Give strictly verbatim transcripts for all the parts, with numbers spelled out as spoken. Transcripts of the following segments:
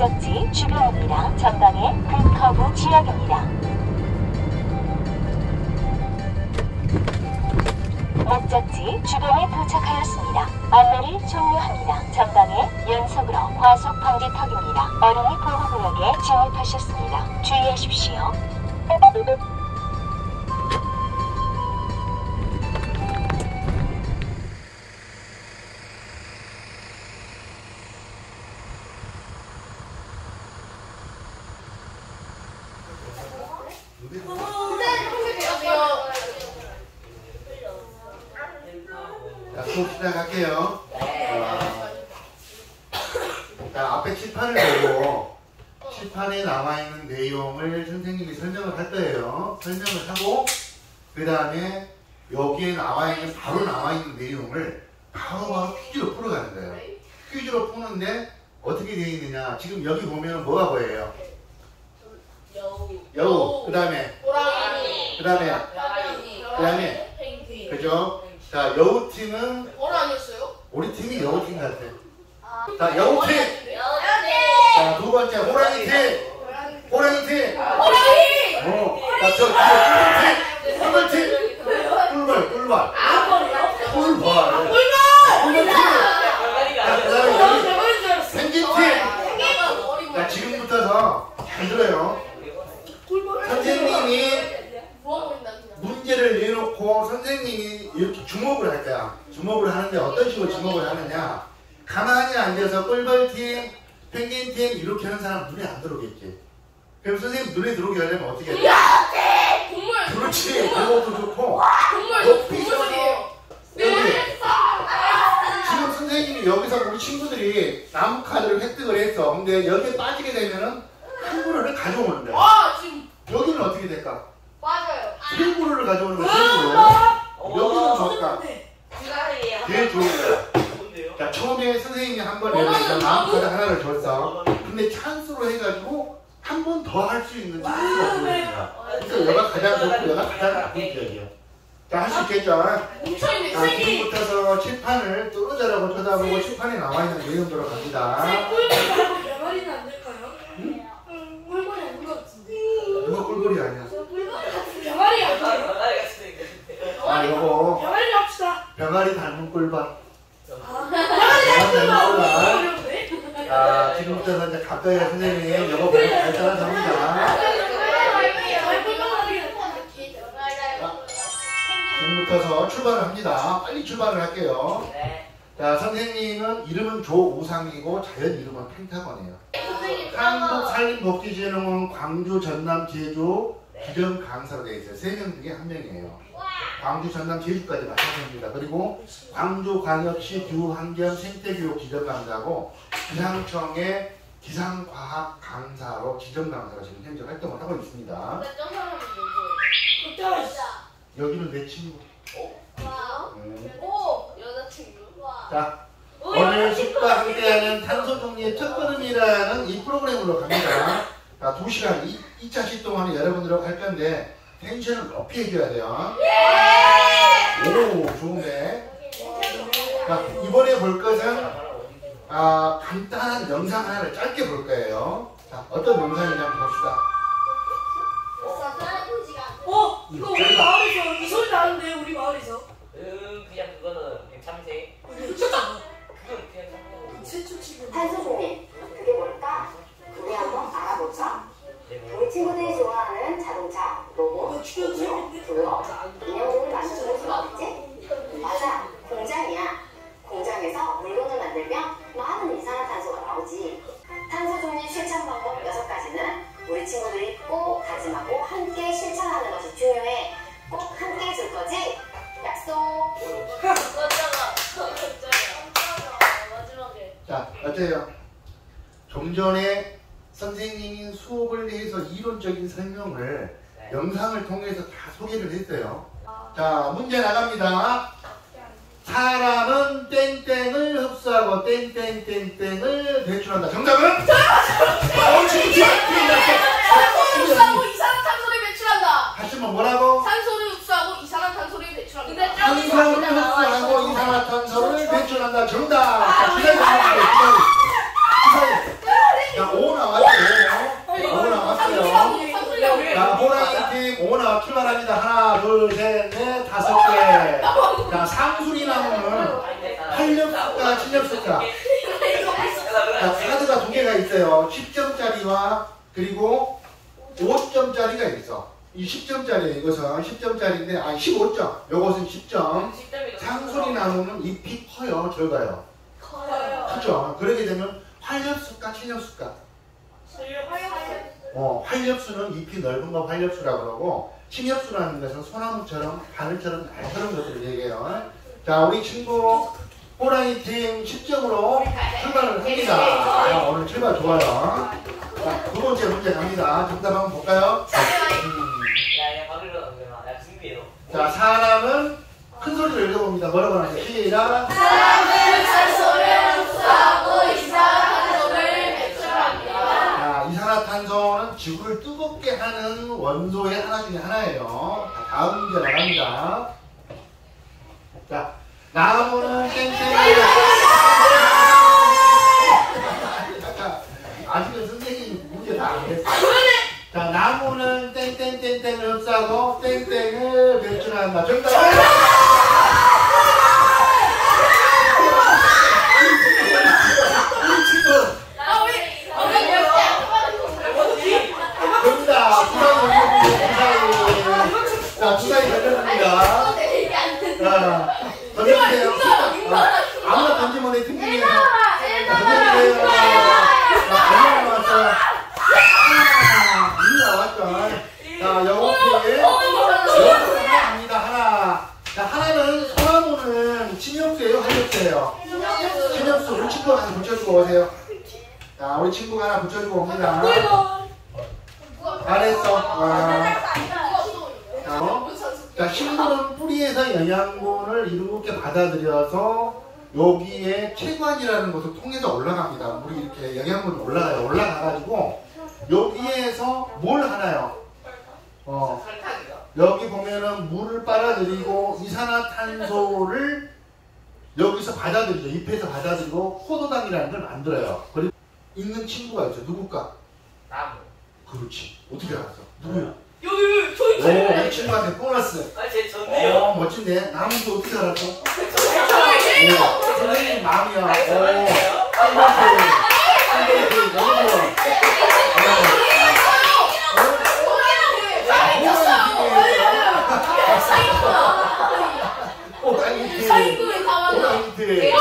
목적지 주변입니다. 전방에 그 커브 지역입니다. 목적지 주변에 도착하였습니다. 안내를 종료합니다. 전방에 연속으로 과속 방지턱입니다. 어린이 보호구역에 진입하셨습니다. 주의하십시오. 자, 수업 시작할게요. 어, 자, 앞에 칠판을 보고 칠판에 나와있는 내용을 선생님이 설명을 할 거예요. 설명을 하고 그 다음에 여기에 나와있는 바로 나와있는 내용을 바로바로 퀴즈로 풀어가는 거예요. 퀴즈로 푸는데 어떻게 되어 있느냐, 지금 여기 보면 뭐가 보여요? 여우, 여우, 그 다음에 호랑이, 그 다음에 그 다음에 펭귄. 그죠? 자, 여우팀은 호랑이였어요? 우리 팀이 여우팀 같아. 자, 여우팀! 여우팀! 자, 두 번째 호랑이팀! 호랑이팀! 호랑이! 어, 자, 저 뒤에 꿀벌팀! 꿀벌팀! 꿀벌, 꿀벌! 꿀벌! 꿀벌팀! 자, 그 다음에 여기 펭귄팀! 자, 지금부터서 잘 들어요. 선생님이 문제를 내놓고 선생님이 이렇게 주목을 할 거야. 주목을 하는데 어떤 식으로 주목을 하느냐. 가만히 앉아서 꿀벌팀, 펭귄팀 이렇게 하는 사람 눈에 안 들어오겠지. 그럼 선생님 눈에 들어오게 하려면 어떻게 해야 돼? 동물! 그렇지. 그것도 좋고. 동물! 높이 서서 동물이에요. 여기. 지금 선생님이 여기서 우리 친구들이 나무 카드를 획득을 했어. 근데 여기에 빠지게 되면은 한 그루를 가져오는 거야. 아, 지금 여기는 어떻게 될까? 맞아요. 세 그루를 가져오는 거야. 세 그루. 여기는 좋을까? 제일 좋은 거야. 자, 처음에 선생님이 한 번 예를 들어서 나무 카드 하나를 줬어. 근데 찬스로 해가지고 한 번 더 할 수 있는 찬스가 보이는 거야. 그러니까 얘가 가장 좋고 얘가 가장 나쁜 기억이야. 자, 할 수 있겠죠? 뭉쳐있네, 자, 선생님. 지금부터서 칠판을 뚫어져라고 쳐다보고 칠판에 나와 있는 내용대로 갑니다. 대머리는 안 될까요? 응? 꿀벌이 아닌 것 같은데. 누가 꿀벌이 아니야? 병아리 아니에요? 아, 요거 병아리 합시다. 병아리 닮은 꿀벌. 병아리 닮은 꿀벌. 어려운데? 자, 지금부터서 이제 가까이 선생님 요거 보고 잘 따라잡니다. 지금부터서 출발을 합니다. 빨리 출발을 할게요. 자, 선생님은 이름은 조우상이고 자연 이름은 펜타곤이에요. 한국산림복지진흥원 광주, 전남, 제주 기정 강사로 되어 있어요. 세 명 중에 한 명이에요. 광주, 전남, 제주까지 마찬가지입니다. 그리고 광주광역시 규환경 생태교육 기정 강사고 기상청의 기상과학 강사로 기정 강사로 지금 현재 활동을 하고 있습니다. 여기는 내 친구. 음. 오! 여자친구. 자, 오늘 숲과 함께하는 탄소 정리의 첫걸음이라는 이 프로그램으로 갑니다. 자, 두 시간, 이 차 시 동안에 여러분들하고 할 건데 텐션을 높이 해줘야 돼요. 오, 좋은데. 자, 이번에 볼 것은 아, 간단한 영상 하나를 짧게 볼 거예요. 자, 어떤 영상인지 한번 봅시다. 어? 이거 우리 마을에서 이 소리 나는데 우리 마을에서. 음 그냥 그거는 그냥 참새. 이거 진짜 그건 그냥 참새. 최초 치고. 탄소 중립, 그게 뭘까? 우리 한번 알아보자. 우리 친구들이 좋아하는 자동차, 로봇, 공유, 부여, 인형종을 만드는 수가 없지? 맞아, 공장이야. 공장에서 물건을 만들면 많은 이산화탄소가 나오지. 탄소 중립 실천 방법 여섯 가지는 우리 친구들이 꼭 다짐하고 함께 실천하는 것이 중요해. 꼭 함께 해줄 거지? 약속! 자, 어때요? 좀 전에 선생님이 수업을 위해서 이론적인 설명을 네. 영상을 통해서 다 소개를 했어요. 자, 문제 나갑니다. 사람은 땡땡을 흡수하고 땡땡땡땡을 배출한다. 정답은? 어, 지금 지금 산소를 흡수하고 이산화탄소를 배출한다. 하시면 뭐라고? 산소를 흡수하고 이산화탄소를 배출합니다. 탄소를 흡수하고 이산화탄소를 배출한다. 정답. 자, 기다려. 기다려. 기다려. 자, 오늘 둘, 셋, 넷, 다섯 개. 자, 상수리 나무는 활력수가, 친력수가. 자, 카드가 두 개가 있어요. 십 점짜리와 그리고 오 점짜리가 있어. 이 십 점짜리예요. 이것은 십 점짜리인데, 아, 십오 점. 요것은 십 점. 상수리 나무는 잎이 커요, 적어요. 커요. 크죠? 그러게 되면 활력수가, 친력수가. 어, 활력수는 잎이 넓은 거 활력수라고 그러고, 친력수라는 것은 소나무처럼, 바늘처럼 날카로운 것들을 얘기해요. 자, 우리 친구 호랑이 팀 십 점으로 출발을 합니다. 자, 오늘 출발 좋아요. 자, 두 번째 문제 갑니다. 정답 한번 볼까요? 음. 야야 박을러 야 준비해요. 자, 사람은 큰 소리로 읽어봅니다. 뭐라고 하는지 시작. 사람은 산소를 흡수하고 이산화탄소를 배출합니다. 자, 이산화탄소는 지구를 뜨겁게 하는 원소의 하나 중에 하나예요. 자, 다음 문제 나갑니다. 자, 나무는 땡땡. 자, 아직은 선생님 문제 다 안 됐어. 자, 나무는 땡땡땡땡을 흡수하고 땡땡을 배출한다. 정답! 우리 친구! 아, 우리 어머니 정답! 주사위 자, 주사위 걸렸습니다. 자, 던져주세요. 아, 아무나 던지면 내 팀중에서. 자, 던져주세요. 자, 얼마나 나왔어요? 이 나왔죠. 자, 영어팀. 영어팀 하나 갑니다. 하나. 자, 하나는 소나무는 침엽수예요? 활력수예요? 침엽수. 우리 친구 하나 붙여주고 오세요. 자, 우리 친구가 하나 붙여주고 옵니다. 잘했어. 아. 자, 어? 자, 식물은 뿌리에서 영양분을 이렇게 받아들여서 여기에 체관이라는 것을 통해서 올라갑니다. 물이 이렇게 영양분이 올라가요. 올라가가지고 여기에서 뭘 하나요? 어, 여기 보면은 물을 빨아들이고 이산화탄소를 여기서 받아들이죠. 잎에서 받아들이고 포도당이라는 걸 만들어요. 그리고 있는 친구가 있죠. 누굴까? 나무. 그렇지. 어떻게 알았어? 누구야? 여기 저기 오, 이 친구한테 보너스. 아제 전데요. 어, 멋진데? 나무도 어떻게 알았어? 저기 오, 선생님 마음이야. 오, 저요? 쌍꺼풀. 쌍꺼풀. 너무 좋아. 호랑이티. 호랑이티.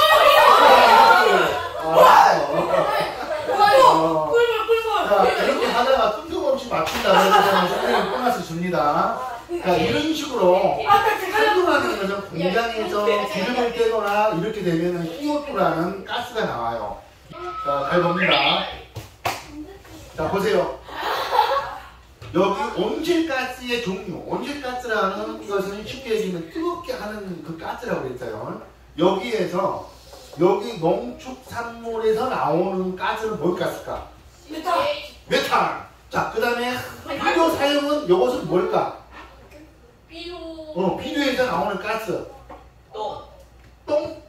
자, 이렇게 하다가 뜬금없이 맞춘다. 그러면 선생님 보너스 줍니다. 자, 이런 식으로 탄소라는 것은 공장에서 기름을 떼거나 이렇게 되면 씨오투라는 가스가 나와요. 자, 잘 봅니다. 자, 보세요. 여기 온실가스의 종류, 온실가스라는 것은 쉽게 얘기하면 뜨겁게 하는 그 가스라고 그랬어요. 여기에서 여기 농축산물에서 나오는 가스는 뭘 가스일까? 메탄. 자, 그 다음에 비료 사용은 이것은 뭘까? 비료. 어, 비료에서 나오는 가스. 똥. 똥?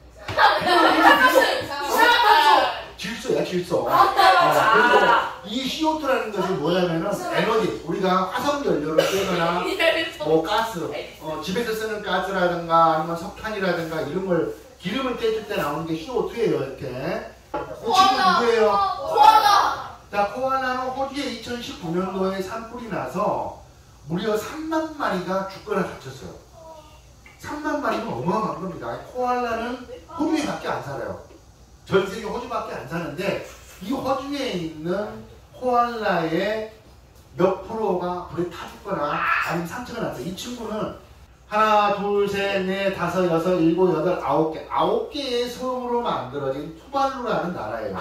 이산화탄소. 질소야, 질소. 맞다, 맞다. 어, 그리고 이 씨오투라는 것은 뭐냐면은 에너지. 우리가 화석연료를 떼거나 뭐 가스, 어, 집에서 쓰는 가스라든가 아니면 석탄이라든가 이런 걸 기름을 떼줄 때 나오는 게 씨오투예요. 이렇게. 이 친구 누구예요? 코알라. 자, 코알라는 호주에 이천십구 년도에 산불이 나서 무려 삼만 마리가 죽거나 다쳤어요. 삼만 마리면 어마어마한 겁니다. 코알라는 호주에밖에 안 살아요. 전 세계 호주밖에 안 사는데 이 호주에 있는 코알라의 몇 프로가 불에 타 죽거나 아니면 상처가 났어요. 이 친구는 하나, 둘, 셋, 넷, 다섯, 여섯, 일곱, 여덟, 아홉 개 아홉 개의 섬으로 만들어진 투발루라는 나라예요.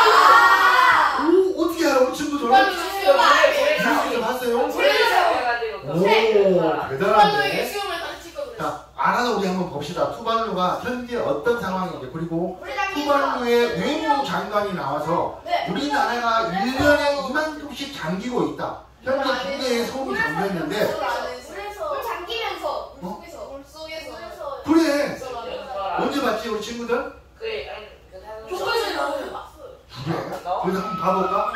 오, 어떻게 알아? 우리 친구들? 이렇게 좀 하세요? 오, 대단한데? 자, 알아서 우리 한번 봅시다. 투발루가 현재 어떤 상황인지, 그리고 투발루의 외무 장관이 나와서 우리나라가 일 년에 이만큼씩 잠기고 있다. 현재 두 개의 섬이 잠겼는데, 어? 그래! 언제 봤지, 우리 친구들? 그래 아니 그 사람. 교과서에 나와요. 그래? 그래서 한번 봐볼까?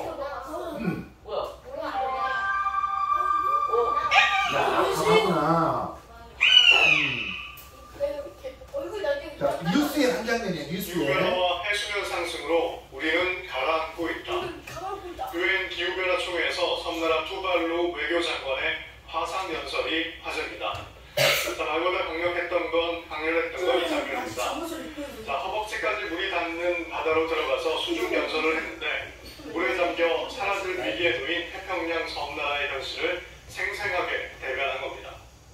응. 뭐야? 야, 봐봤구나. 한 장면이에요. 뉴스에. 기후변화와 해수면 상승으로 우리는 가라앉고 있다. 유엔 기후변화 총회에서 섬나라 투발루 외교장관의 화상 연설이 화제입니다. 자, 과거에 강력했던 건 강렬했던 건 이 장면입니다. 자, 허벅지까지 물이 닿는 바다로 들어가서 수중 연설을 했는데 물에 잠겨 사라질 위기에 놓인 태평양 섬나라의 현실을 생생하게 대변한 겁니다.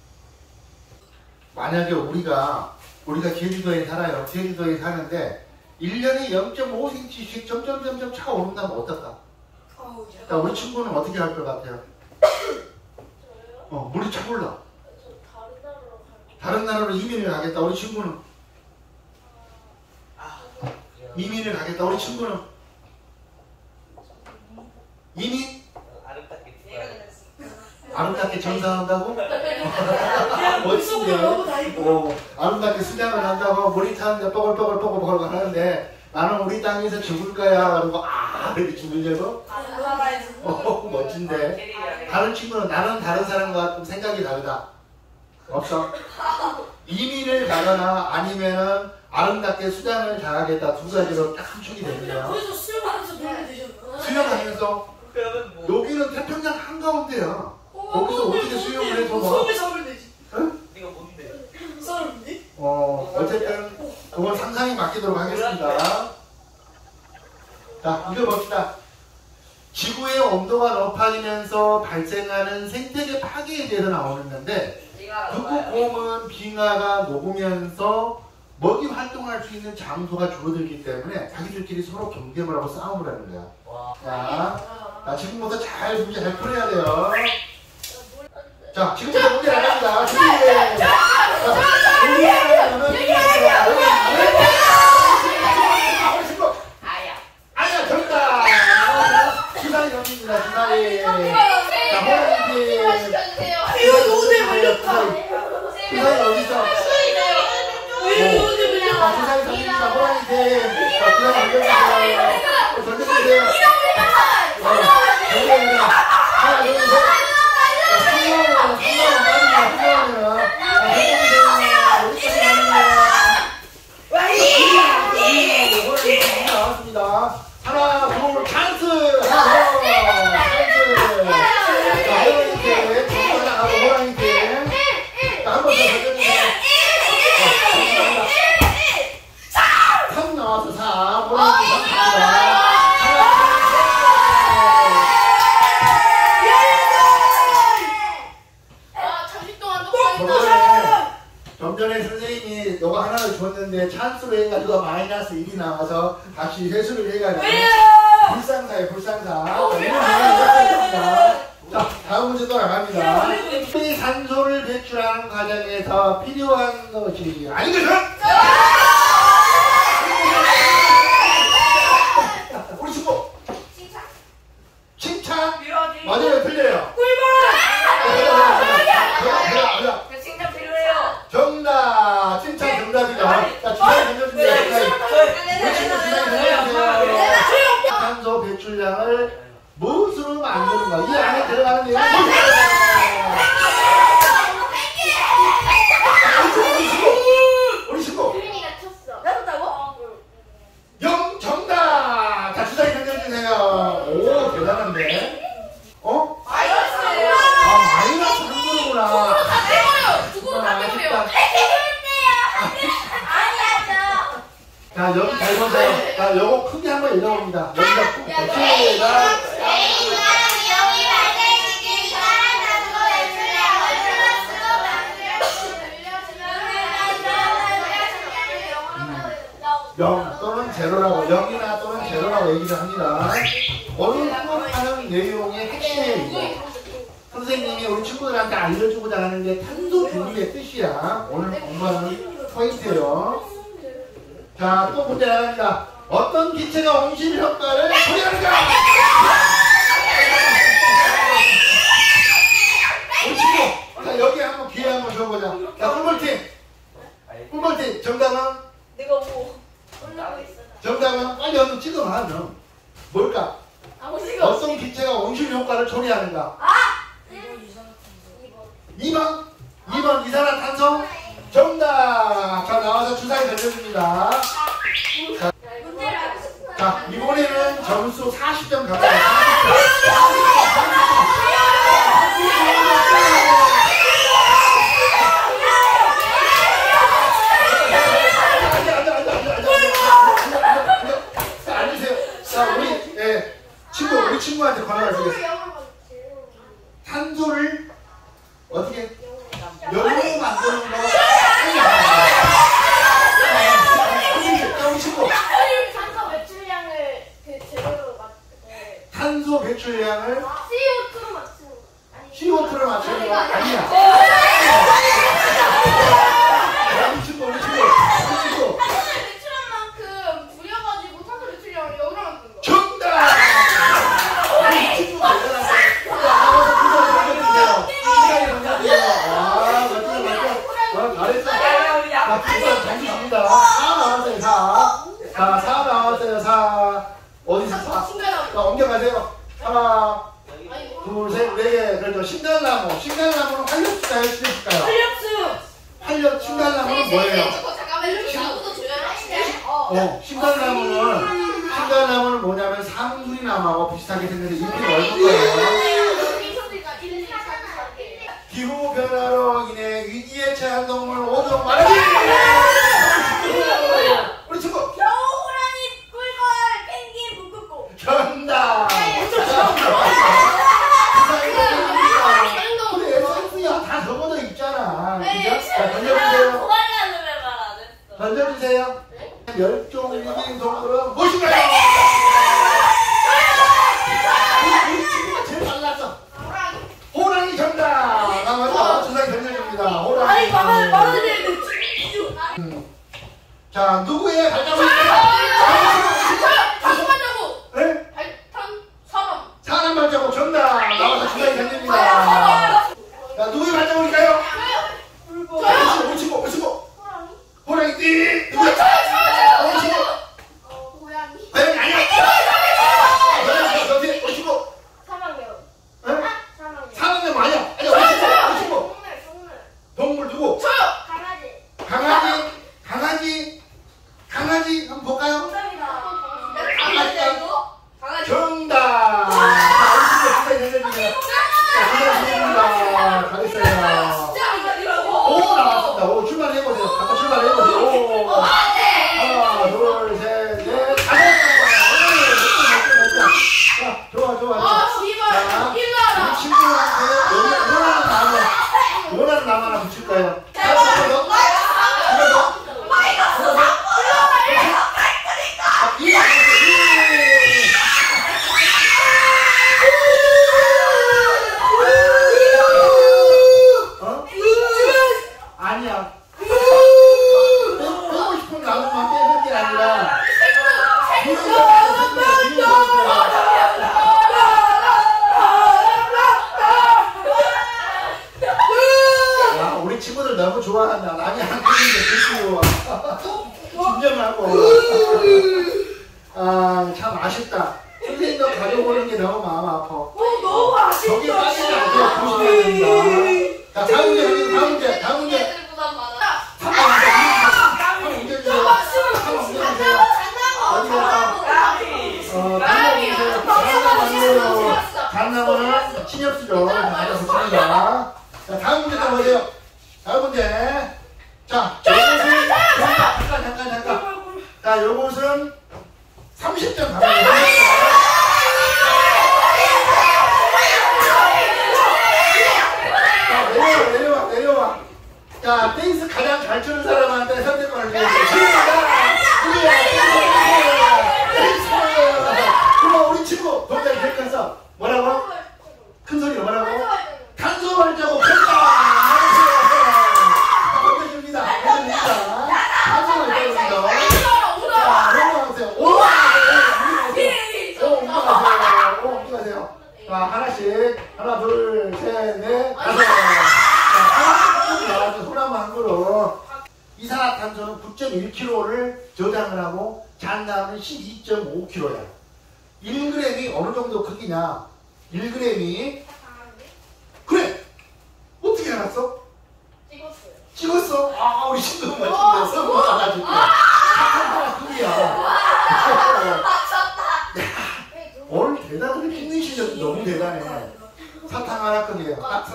만약에 우리가 우리가 제주도에 살아요. 제주도에 사는데 일 년에 영 점 오 센티미터씩 점점점점 차오른다면 어떨까? 자, 우리 친구는 어떻게 할 것 같아요? 어, 물이 차올라. 다른 나라로 이민을 가겠다. 우리 친구는 이민을 가겠다. 우리 친구는 이민? 아름답게 전사한다고? 멋진데. 어, 아름답게 수장을 한다고 물이 타는데 뽀글뽀글 뽀글뽀글 하는데 나는 우리 땅에서 죽을 거야. 그러고 아 이렇게 죽으려고? 어, 멋진데. 다른 친구는 나는 다른 사람과 좀 생각이 다르다. 없어? 이민을 가거나 아니면은 아름답게 수장을 잘하겠다. 두 가지로 딱 함축이 되는 거야. 거기서 수영하면서 놀면 되죠. 수영하면서 여기는 태평양 한가운데야. 거기서 어떻게 수영을 해서 뭐? 수영을 잡으면 되지. 응? 네가 뭔데? 사람인데? 어, 어쨌든 그건 상상이 맡기도록 하겠습니다. 자, 이거 봅시다. 지구의 온도가 높아지면서 발생하는 생태계 파괴에 대해서 나오는데 북극곰은 빙하가 녹으면서 먹이 활동할 수 있는 장소가 줄어들기 때문에 자기들끼리 서로 경쟁을 하고 싸움을 하는 거야. 자, 자 지금부터 잘 문제 잘 풀어야 돼요. 자, 지금부터 문제 나갑니다. 준비! 아야, 정답! 주사위 넘깁니다, 주사위. 자, 호랑이팀. 이거 어디 걸렸다. 주사위 어디서? 이거 어디 걸렸다. 자, 주사위 던집니다, 호랑이팀. 자, 주사위 던져주세요. 던져주세요. 던져주세요. 하나, 둘, 셋. 하나, 둘, 찬스! 하나, 둘, 찬스! 자, 호랑이 팀, 정말 하고 호랑이 팀. 자, 한 번 더 던져주세요. 삼 나와서 사. 호랑이 팀 삼 갑니다. 좀 전에 선생님이 너가 하나를 줬는데 찬스로 해가지고 마이너스 일이 나와서 다시 회수를 해가지고 불상사예요, 불상사. 자, 다음 문제 또 나갑니다. 이 산소를 배출하는 과정에서 필요한 것이 아닌 것은? 우리 친구 칭찬? 맞아요, 틀려요. 칭찬 필요해요. 정답! 칭찬 정답이다. 자, 주사위 던져주세요. 우리 친구 주사위 던져주세요. 산소 배출량을 무엇으로 만드는가? 이 안에 들어가는 내용이 우리 친구! 영 정답! 자, 주사위 던져주세요. 오, 대단한데? 어? 아, 마이너스 한 거구나. 자, 여기 잘 보세요. 자, 요거 크게 한번 읽어봅니다. 여기다 푹 시작. 영 또는 제로라고, 영이나 또는 제로라고 얘기를 합니다. 오늘 수업하는 내용의 핵심이에요. 선생님이 우리 친구들한테 알려주고자 하는 게 탄소 중립의 뜻이야. 오늘 공부하는 포인트예요. 자, 또 문제 나갑니다. 어떤 기체가 온실 효과를 초래하는가? 우리 친구, 자, 여기 한번 기회 한번 줘보자. 자, 꿀벌팀. 꿀벌팀, 정답은? 내가 뭐 올라가고 있어. 정답은? 빨리 한번 찍어봐, 너. 뭘까? 아무 생각 없이. 어떤 기체가 온실 효과를 초래하는가? 이 번? 이 번 이산화탄소? 정답! 자, 나와서 주사위 던져줍니다. 점수 사십 점 가까이. 사십 점. 자, 우리, 예, 친구, 우리 친구한테 권한을 주겠습니다. 탄소를 어떻게 영어로 만드는 거. 우리 친구. 탄소 배출량을 그 제대로 맞. 탄소 배출량을 씨오투로 맞추는 거. 씨오투로 맞추는 거 아니야. 우리 친구, 우리 친구, 우리 친구. 탄소 배출한 만큼 부려가지고 탄소 배출량을 영어로 만드는 거. 정답! 우리 친구가 대단하다. 나와서 부서 던져주세요. 시간이 던져주세요. 아, 맞죠, 맞죠. 아, 잘했어. 자, 부서 던져줍니다. 사 나왔어요, 사. 자, 사 나왔어요, 사. 어디서 사? 자, 옮겨가세요. 하나, 둘, 셋, 네 개. 그렇죠. 신달나무. 신달나무는 활력수가요, 신력수가요? 활력수. 활력, 신달나무는 뭐예요? 나무도 조절하시네. 어, 신달나무는, 신달나무는 뭐냐면 상수리나무하고 비슷하게 생겨서 잎이 넓은 거예요. 기후 변화로 인해 위기에 처한 동물 오 종 말하기! 우리 친구! 겨우 호랑이, 꿀벌, 펭귄, 북극곰. 정답! 그래, 상수야. 다 적어져 있잖아. 그죠? 자, 던져주세요. 던져주세요. 멸종 위기인 동물은 무엇인가요? 우리 친구가 제일 빨랐어. 호랑이 정답! 아, 맞아. 주사위 던져줍니다. 호랑이. 아니 말을 말을 해. 음. 자, 누구의 발자국일까요? 다시 발자국. 네? 발탄 사람. 사람 발자국 정답! 나와서 주사위 던집니다. 자, 누구의 발자국일까요? 저요. 우리 친구, 우리 친구. 호랑이. 호랑이 띠! 누구야? 저요. 우리 친구. 어, 고양이. 고양이 아니야! 너희, 너희, 우리 친구. 사망요. 네? 사망요. 사람은 아니야. 아니야, 우리 친구, 우리 친구. 동물, 동물. 동물 누구? 저요. 강아지. 강아지, 강아지, 강아지 한번 볼까요? 정답이다. 강아지야, 이거? 강아지. 정답! 자, 우리 친구 주사위 던져줍니다. 자, 주사위 던집니다. 잘했어요. 진짜 강아지라고. 오 나왔습니다. 오 출발해보세요. 아까 출발해보세요. 오. 하나, 둘, 셋, 넷, 다섯. 자, 좋아, 좋아, 좋아. 아, 씨발. 자, 일나라. 우리 친구한테 여기 원하는 나무, 원하는 나무 하나 붙일까요? 자, 하나 더. 하나 더. 이 어? 아니야. 빼고 싶은 나무만 빼는 게 아니라 야, 우리 친구들 너무 좋아한다. 남이 안 끊는데 드시고 진정하고. 아, 참 아쉽다. 선생님도 가져오는 게 너무 마음 아파. 어 너무 아쉽다. 저기 빠지지 않게 조심해야 됩니다. 자, 다음 문제, 여기 다음 문제, 다음 문제. 애들보다 많아. 삼 번 문제 주세요. 삼 번 문제 주세요. 어디가? 어, 단나무는 단나무는 신협수죠. 가져서 칩니다. 자, 다음 문제 또 보세요. 다음 문제. 자, 요것은 잠깐, 잠깐, 잠깐. 자, 요것은 삼십 점 가져요. 자, 내려와, 내려와, 내려와. 자, 댄스 가장 잘 추는 사람한테 선택권을 주세요. 누구야? 댄스! 그럼 우리 친구 동작이 될거서 뭐라고? 큰 소리로 뭐라고? 탄소 발자국 정답! 건네줍니다. 건네줍니다. 탄소 발자국입니다. 자, 넘어가세요. 오! 오, 옮겨가세요. 오, 옮겨가세요. 자, 하나씩. 하나, 둘, 셋, 넷, 다섯. 자, 하나씩 나와서 소나무 한 그루. 이산화탄소는 구 점 일 킬로그램를 저장을 하고 잔나무는 십이 점 오 킬로그램야. 일 그램이 어느 정도 크기냐? 일 그램이 그래! 어떻게 알았어? 찍었어요. 찍었어? 아, 우리 친구 멋진데 선물 받아줄게. 착한 사람 크기야. 맞췄다.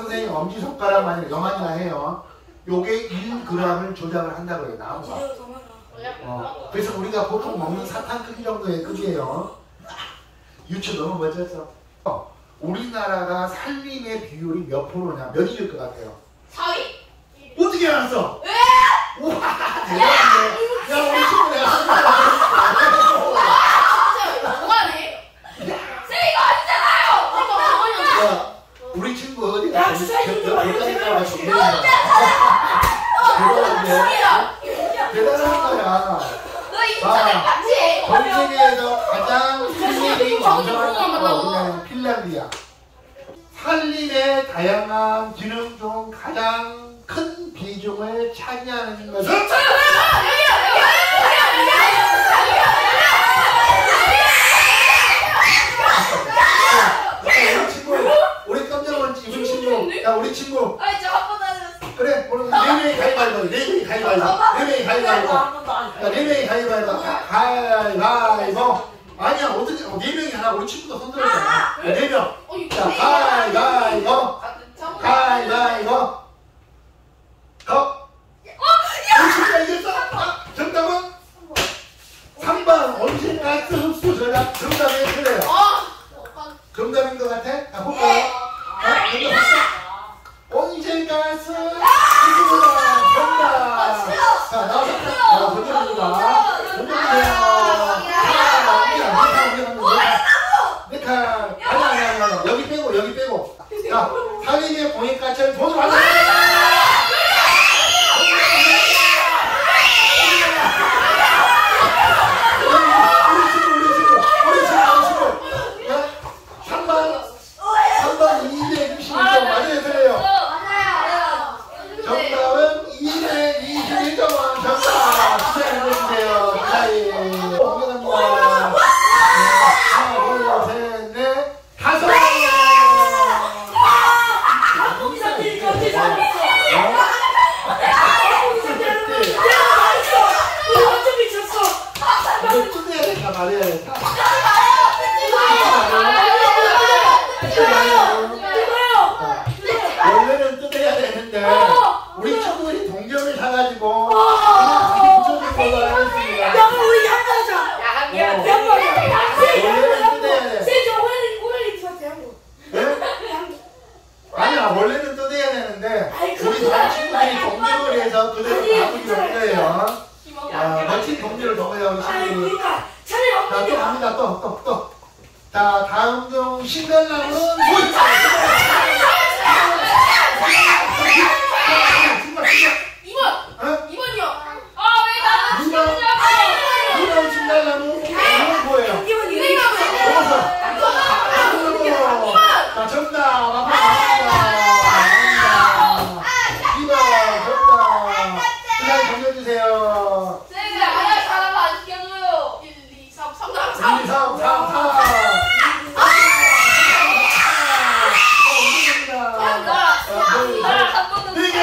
선생님 엄지손가락만 요만이나 해요. 요게 일 그램을 조작을 한다고 해요. 나무가. 어, 그래서 우리가 보통 먹는 사탕 크기 정도의 크기예요. 유추 너무 멋졌어. 어, 우리나라가 살림의 비율이 몇 프로냐? 몇일 것 같아요? 사 위. 어떻게 알았어? 왜? 우와, 대단한데. 야, 우리 친구 내가 뭐하네? 쌤이가 아니잖아요! 야, 우리 친구 어디 야, 갔어? 주사위 좀 봐. 여기까지 나와서 너 대단한데. 대단한 거야. 너 인터넷 봤지? 전 세계에서 가장 살림이 왕성한 나라가 우리나라는 핀란드야. 살림의 다양한 기능 중 가장 큰 비중을 차지하는 것은 우리 친구, 우리 깜짝 놀랐지. 우리 친구, 야 우리 친구. 아니 저한 번도 안 해봤어. 그래, 오늘 네 명이 가위바위보, 네 명이 가위바위보, 네 명이 가위바위보. 야, 네 명이 가위바위보, 가위바위보. 아니야, 어떻게, 네 명이 하나, 우리 친구도 손 들었잖아. 네 명. 자, 가위바위보, 가위바위보. 거. 우리 친구가 이겼어. 아, 정답은 삼 번 온실가스 흡수 전략. 정답이 그래요. 정답인 것 같아? 아, 볼까요? 아, 정답 봤어? 온실가스 흡수 전략. 정답. 자, 나와서. 아, 정답입니다. 정답이에요. 네 칸. 아니, 아니, 아니, 아니. 여기 빼고, 여기 빼고. 자, 살림의 공익가치는 돈을 받아. 정답은 이백이십일 점. 정답! 시작해주세요. 자이. 옮겨갑니다. 하나, 둘, 셋, 넷, 다섯! 이거 뜯어야 된다 말이야. 원래는 뜯어야 되는데 우리 친구들이 동경을 사가지고 그냥 같이 붙여줄 걸로 하겠습니다. 우리 양보하자. 양보하자. 원래는 뜯어야 돼. 세조 오늘 오늘 입었대 양보. 네? 아니야, 원래는 뜯어야 되는데 우리 반 친구들이 동경을 해서 그대로 가보기 어려워요. 아, 멋진 동료를 덕어요, 우리 아니 친구들이. 그러니까 차라리 자, 또 엎드려. 갑니다. 또, 또, 또. 자, 다음 중 신갈나무는 뭐있다? 이 번! 어? 이 번이요! 아, 왜 나는 누가, 진짜 누가 신갈나무? 이건 뭐예요? 이번 이번 먹었어. 자, 정답. 앞에 갑니다. 이 번, 정답. 시간 정해주세요. 쌤이 아야 사람 안 시켜줘요! 일, 이, 삼, 삼, 삼, 삼! 일, 삼, 삼, 사. 네 개.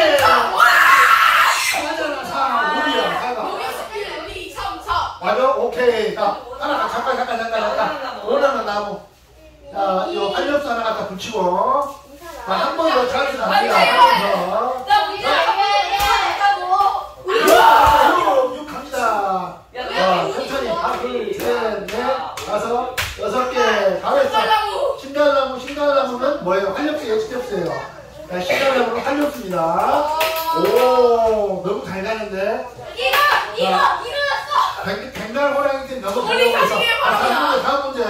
맞아라, 사. 오이야, 사가. 일, 이, 삼, 사! 맞아? 오케이. 자, 하나, 잠깐, 잠깐, 잠깐, 잠깐. 원하는 나무. 자, 이 활력수 하나 갖다 붙이고. 자, 한 번 더 차례 갑니다. 한 번 더. 나 우리가 한번 했다고! 육, 육 갑니다. 자, 천천히. 하나, 둘, 셋, 넷, 다섯, 여섯 개. 다 했어. 신갈나무, 신갈나무는 뭐예요? 활력수 예측했어요. 자, 신갈나무는 활력수입니다. 오, 너무 잘 가는데. 이거! 이거! 일어났어! 백- 백날 호랑이팀 너무 잘 우리 가고 있어. 자식의 자, 다음 바람이야. 문제, 다음 문제.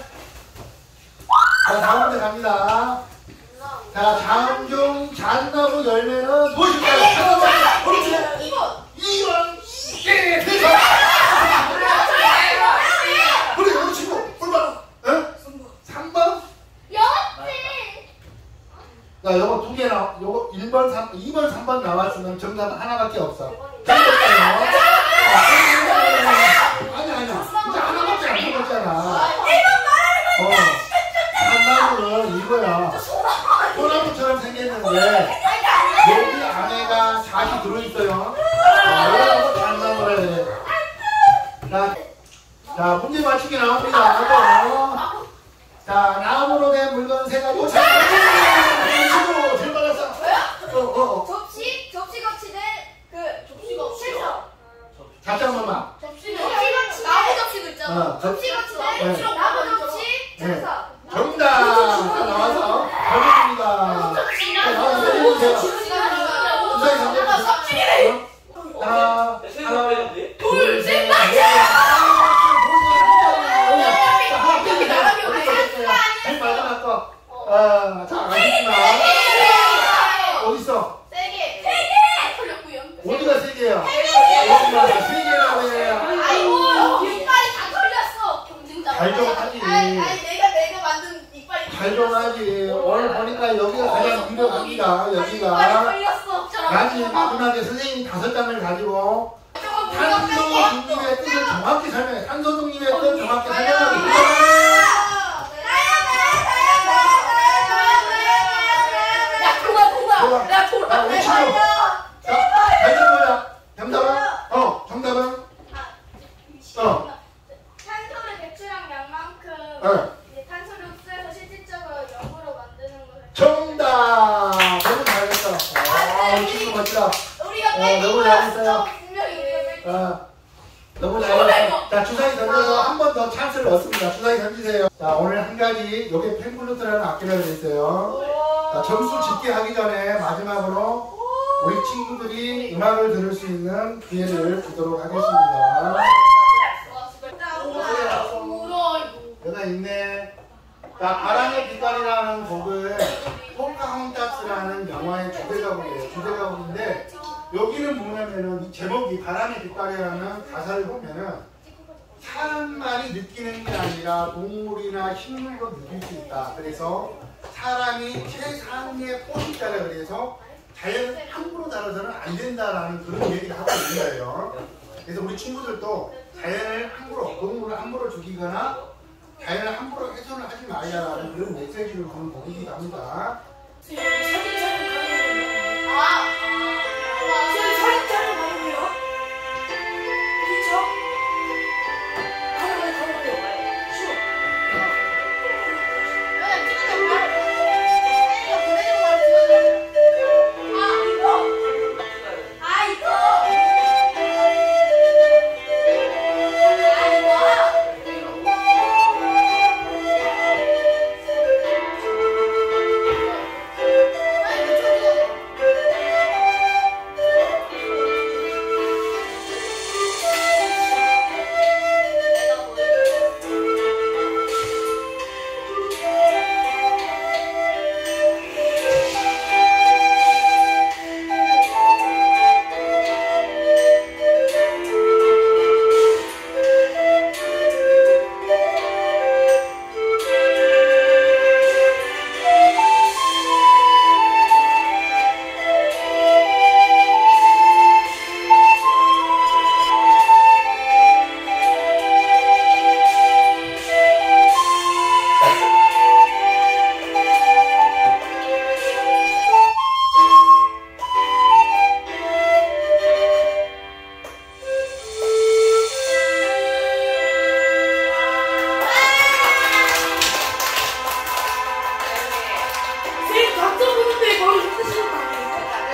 자, 다음 문제 갑니다. 자, 다음 중 잣나무 열매는 무엇일까요? 잣나무 그렇지. 이 번! 이 번. 예, 됐어. 그래, 우리 친구. 얼마나? 에? 삼 번? 영업지! 자, 요거 두 개 나, 요거 일 번, 삼, 이 번, 삼 번 나왔으면 정답은 하나밖에 없어. 정답이에요. 아니, 아니야. 이제 하나밖에 안 남았잖아. 어. 잣나무는 이거야. 소나무처럼 생겼는데, 여기 안에가 잣이 들어있어요. 자, 이거 잣나무라 해. 자, 자, 문제 맞추기 나옵니다. 이거. 자, 나무로 된 물건 세 가지. 오, 자, 친구, 제일 빨리 어, 어, 어. 접시 접시 거치대 그 접시가 없어. 다시 한 번만. 접시 거치 나무 접시도 있잖아. 어, 접- 접시 거치대 네. 나무 접시 네. 차사. 정답! 다 나와서 잘못입니다. 자, 나와서 해주세요. 주사위 던져주세요. 하나, 하나, 둘, 셋, 넷. 맨 마지막 거. 아, 자, 알겠습니다. 어딨어? 세개 세개 어디가 세 개야? 어디가 세 개라네. 아이고 이빨이 다 털렸어. 경쟁자. 잘 좀 하지. 아니 아니 내가 내가 만든 이빨이. 잘 좀 하지. 오늘 보니까 여기가 가장 유력합니다. 이빨이 여기가. 털렸어. 나중에 마지막에 선생님이 다섯 장을 가지고 저거 탄소중립의 뜻을 정확히 설명해. 탄소중립의 뜻 정확히 설명하기. 야 그만 그만. 야 자, 돌아. 우리 친구. 자, 발전 뭐야? 정답은? 어, 정답은? 어. 탄소를 배출한 양만큼 어. 이제 탄소를 흡수해서 실질적으로 영으로 만드는 거를 정답! 너무 잘했어. 아, 우리 친구 멋지다. 우리가 어, 뺀 너무 거야. 잘했어요. 분명히. 어, 너무 잘했어. 자, 주사위 던져서 한 번 더 찬스를 얻습니다. 주사위 던지세요. 자, 오늘 한 가지, 요게 펜플루트라는 악기라고 했어요. 자, 점수 집계 하기 전에 마지막으로 우리 친구들이 음악을 들을 수 있는 기회를 주도록 하겠습니다. 여기가 있네. 자, 바람의 빛깔이라는 곡을 포카혼타스라는 영화의 주제가곡이에요. 주제가곡인데 여기는 뭐냐면은 이 제목이 바람의 빛깔이라는 가사를 보면은 사람만이 느끼는 게 아니라 동물이나 식물도 느낄 수 있다. 그래서 사람이 최상의 포식자라 그래서 자연을 함부로 다뤄서는 안 된다라는 그런 얘기를 하고 있는 거예요. 그래서 우리 친구들도 자연을 함부로, 동물을 함부로 죽이거나 자연을 함부로 훼손을 하지 말자라는 그런 메시지를 주는 곡이기도 합니다. 사진 촬영 가능해요. 아. 선생님 사진 촬영 가능해요? 그쵸? 가능해 가능해. 쉬워. 그냥 찍어줘 봐. 애가 보내준 걸 찍어줘. 아 이거. 아 이거. 아 이거. 선생님 각자 보는데 바로 힘드시는 거 아니에요?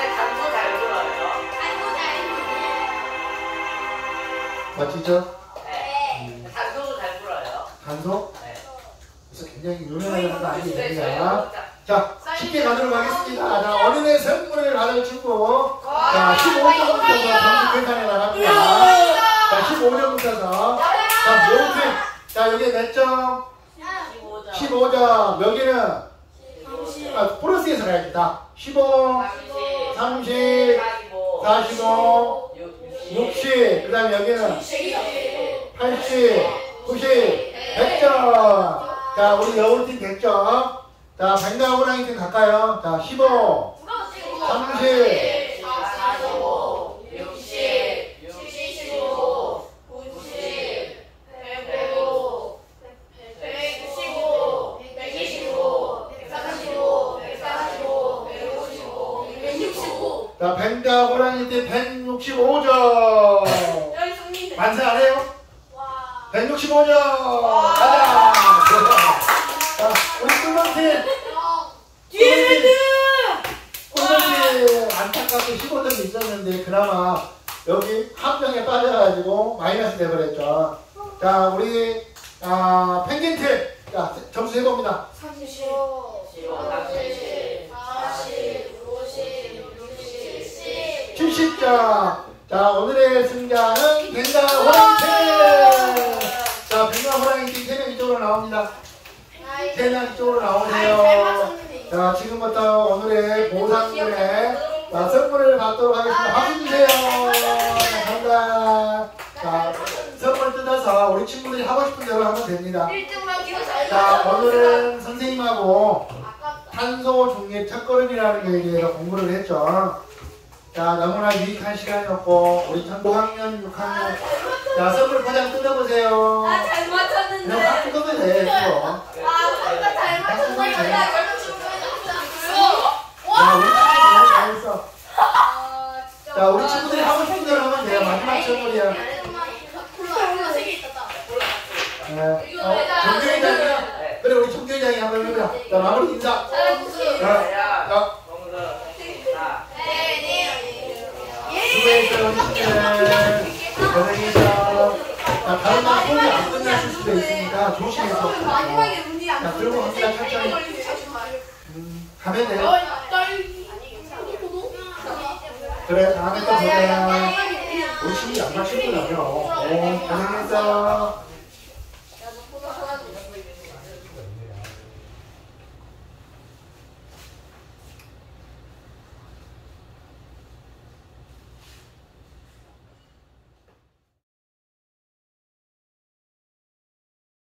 맞히죠? 네. 단독은 잘 불어요. 단속? 네. 그래서 굉장히 유명한 것도 아니에요. 자, 쉽게 가도록 하겠습니다. 자, 어린애 선물을 받을 친구. 자, 십오 점부터 점수 계산해 나갑니다. 자, 십오 점부터. 자, 요팀. 자, 여기 몇 점? 십오 점. 여기는 아, 플러스에서 가야겠다. 십오, 삼십, 사십오, 육십. 그 다음에 여기는 팔십, 구십, 백 점. 자, 우리 여울팀 백 점. 자, 백나 호랑이팀 갈까요? 자, 십오, 삼십, 사십오, 육십, 칠십오, 구십, 백오, 백육십오, 백이십오, 백삼십오, 백사십오, 백오십오, 백육십오. 자, 백나 호랑이팀 백육십오 점. 만세 안 해요? 백육십오 점. 가자. 자, 우리 꿀벌팀. 뒤에 밴드! 꿀벌팀. 오늘 안타깝게 십오 점이 있었는데 그나마 여기 한 명에 빠져가지고 마이너스 돼버렸죠. 자, 우리 아, 펭귄팀 자, 점수 세봅니다. 삼십. 십오, 삼십. 사십, 오십, 육십, 칠십. 칠십 점. 자, 오늘의 승자는 벤가 호랑이팀. 자, 벤가 호랑이팀 세 명 이쪽으로 나옵니다. 세 명 이쪽으로 나오세요. 자, 지금부터 오늘의 보상금에 자, 선물을 받도록 하겠습니다. 박수 주세요. 감사합니다. 자, 선물 뜯어서 우리 친구들이 하고 싶은 대로 하면 됩니다. 일 등만 기억 잘 자, 오늘은 선생님하고 탄소 중립 첫걸음이라는 거에 대해서 공부를 했죠. 자, 너무나 유익한 시간이었고 우리 오 학년, 육 학년 자, 선물 포장 뜯어보세요. 아, 잘 맞췄는데. 그냥 확 뜯어도 돼, 이거. 아, 뭔가 잘 맞췄는데. 야, 결국 지금 자, 우리 친구들 너무 잘했어. 아, 진짜. 자, 우리 친구들이 하고 싶은 대로 하면 돼요. 마지막 선물이야. 콜라 세개 있었다. 네. 어, 정교회장이요? 그래, 우리 정교회장이 한번 해보자. 자, 마무리 인사. 잘해보세요. 자, 자, 수고했어요, 우리 친구들. 고생했어. 자, 다른 날 수업이 안 끝났을 수도 있으니까 조심해서. 마지막에 문제 안 자, 그리고 갑니다, 천천히. 음, 가면 돼요. 그래, 다음에 또 보자. 우리 친구 양말 신고 다녀. 오, 고생했어.